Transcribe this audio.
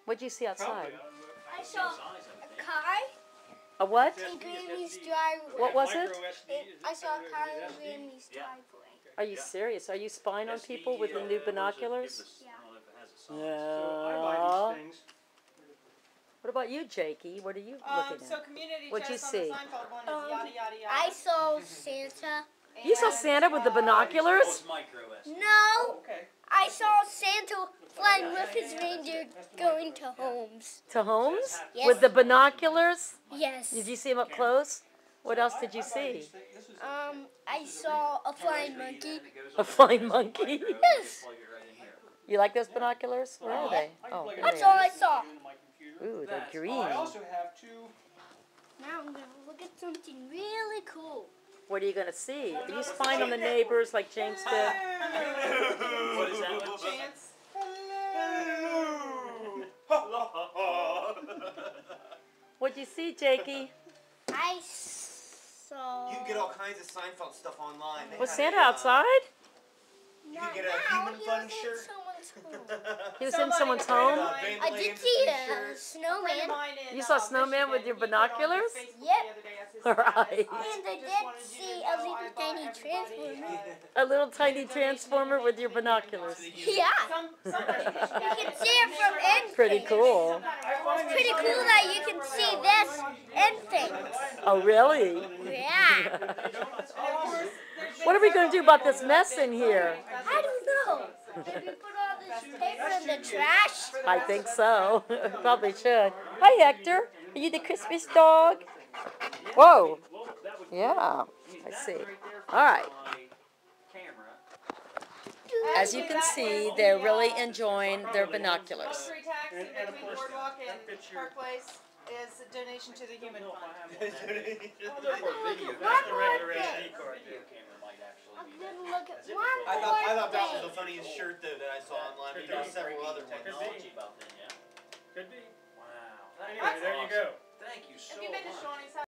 What'd you see outside? I saw a car A what? in Grammy's driveway. What was it? I saw a car in Grammy's driveway. Are you serious? Are you spying on people with the new binoculars? Yeah. Yeah. What about you, Jakey? What are you looking So at? community What'd you chest see? on the Seinfeld one is yada yada yada. I saw Santa. You saw Santa with the binoculars? No, Okay. I saw Santa flying with his reindeer going to homes. To homes? Yes. With the binoculars? Yes. Did you see him up close? What else did you see? I saw a flying monkey. A flying monkey? Yes. You like those binoculars? Where are they? Oh, there That's they all are. I saw. Ooh, they're green. I also have two. Now I'm gonna look at something really cool. What are you going to see? Are you spying on the neighbors like James did? What is that one? Chance. What'd you see, Jakey? I saw. You can get all kinds of Seinfeld stuff online. They Was have Santa a, outside? You can get a Now, human he fun was in shirt. someone's home. He was in someone's home? I did see a snowman. You saw snowman with your binoculars? Yep. Right. And I did see a little tiny transformer. A little tiny transformer with your binoculars. Yeah. You can see it from anything. Pretty cool. It's pretty cool that you can see this and things. Oh, really? Yeah. What are we going to do about this mess in here? I don't know. Should we put all this paper in the trash? I think so. Probably should. Hi, Hector. Are you the Christmas dog? Whoa. Yeah, I see. All right. As you can see, they're really enjoying their binoculars. Luxury taxi between Boardwalk and Park Place is a donation to the Human Fund. I'm gonna look at one I more thought that was thing. the funniest shirt that I saw online. But there's several other ones. Could be. Wow. Anyway, there you go. Thank you so Have you been to much. Shawnee's house?